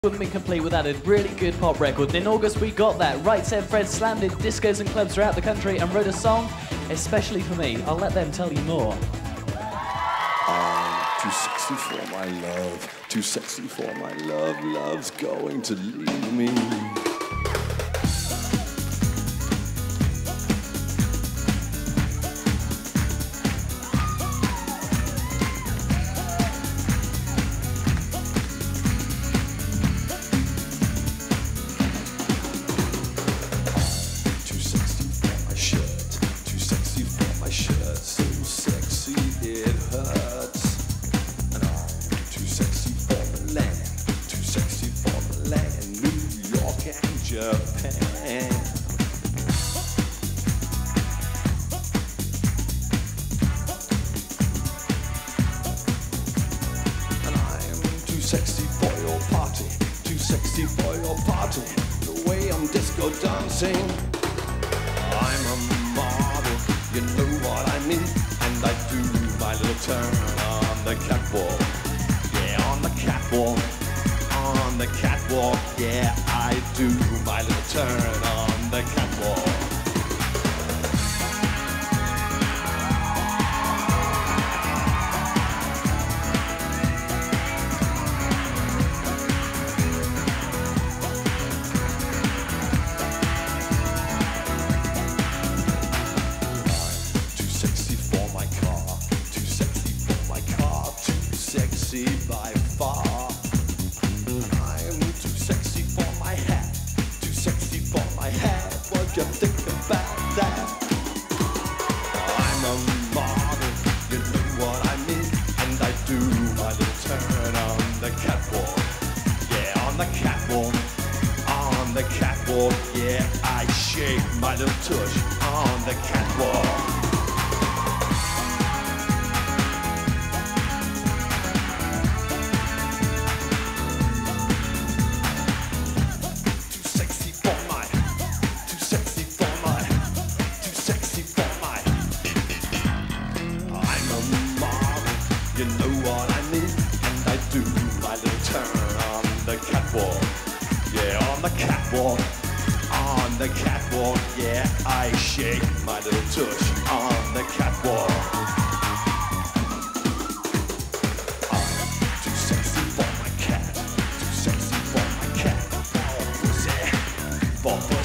Wouldn't be complete without a really good pop record. And in August we got that. Right Said Fred slammed in discos and clubs throughout the country and wrote a song especially for me. I'll let them tell you more. I'm too sexy for my love, too sexy for my love, love's going to leave me. Japan. And I'm too sexy for your party, too sexy for your party. The way I'm disco dancing, I'm a model, you know what I mean. And I do my little turn on the catwalk, yeah, on the catwalk. On the catwalk, yeah, I do my little turn on the catwalk. I'm too sexy for my car, too sexy for my car, too sexy by far. What you think about that? I'm a model, you know what I mean. And I do my little turn on the catwalk, yeah, on the catwalk. On the catwalk, yeah, I shake my little tush on the catwalk. You know what I mean, and I do my little turn on the catwalk, yeah, on the catwalk, on the catwalk, yeah, I shake my little tush on the catwalk. I'm too sexy for my cat, too sexy for my cat, for pussy, for